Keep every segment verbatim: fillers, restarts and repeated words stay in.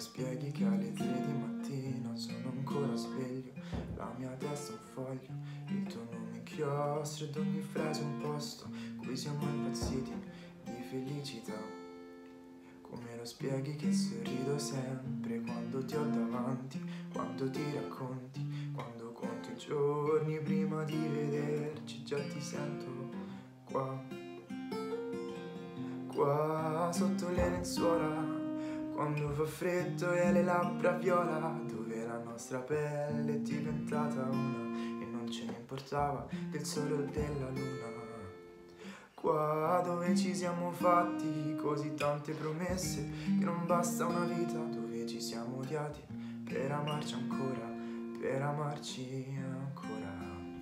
spieghi che alle tre di mattina sono ancora sveglio, la mia testa è un foglio, il tuo nome inchiostro ed ogni frase un posto cui siamo impazziti di felicità. Come lo spieghi che sorrido sempre quando ti ho davanti, quando ti racconti, quando conto i giorni prima di vederci, già ti sento qua, qua sotto le lenzuola. Quando fa freddo e le labbra viola, dove la nostra pelle è diventata una e non ce ne importava del sole o della luna. Qua dove ci siamo fatti così tante promesse che non basta una vita, dove ci siamo odiati per amarci ancora, per amarci ancora.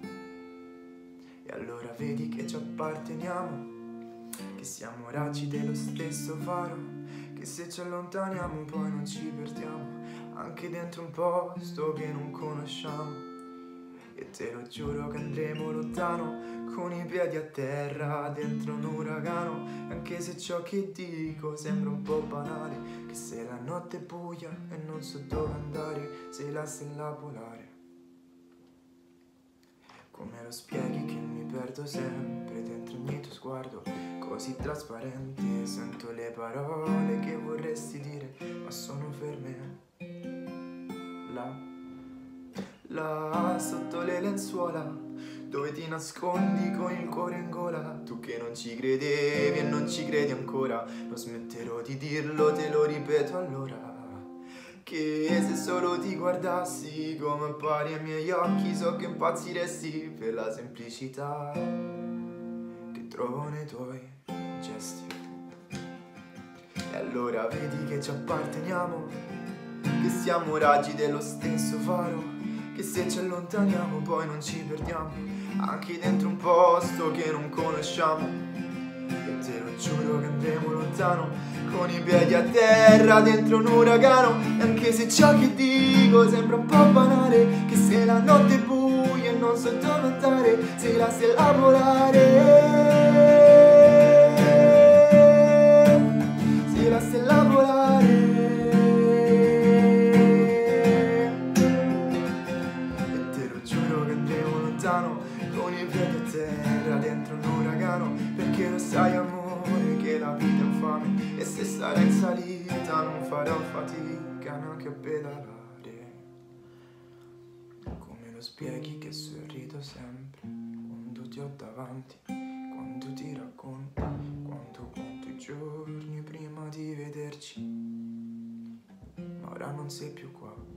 E allora vedi che ci apparteniamo, che siamo raggi dello stesso faro, che se ci allontaniamo poi non ci perdiamo, anche dentro un posto che non conosciamo. E te lo giuro che andremo lontano, con i piedi a terra, dentro un uragano. Anche se ciò che dico sembra un po' banale, che se la notte è buia e non so dove andare, sei la stella polare. Come lo spieghi che mi perdo sempre dentro ogni tuo sguardo così trasparente, sento le parole che vorresti dire ma sono ferme là, là sotto le lenzuola, dove ti nascondi con il cuore in gola. Tu che non ci credevi e non ci credi ancora, non smetterò di dirlo, te lo ripeto allora, che se solo ti guardassi come appari ai miei occhi, so che impazziresti per la semplicità che trovo nei tuoi gesti. E allora vedi che ci apparteniamo, che siamo raggi dello stesso faro, che se ci allontaniamo poi non ci perdiamo, anche dentro un posto che non conosciamo. E te lo giuro che andremo lontano, con i piedi a terra dentro un uragano. E anche se ciò che dico sembra un po' banale, che se la notte è buia e non so dove andare, sei la stella polare, sei la stella polare. E te lo giuro che andremo lontano, con i piedi a terra dentro un uragano, perché lo sai amore che la vita è infame e se sarò in salita non farò fatica neanche a pedalare. Come lo spieghi che sorrido sempre quando ti ho davanti, quando ti racconto, quando conto i giorni prima di vederci, ma ora non sei più qua.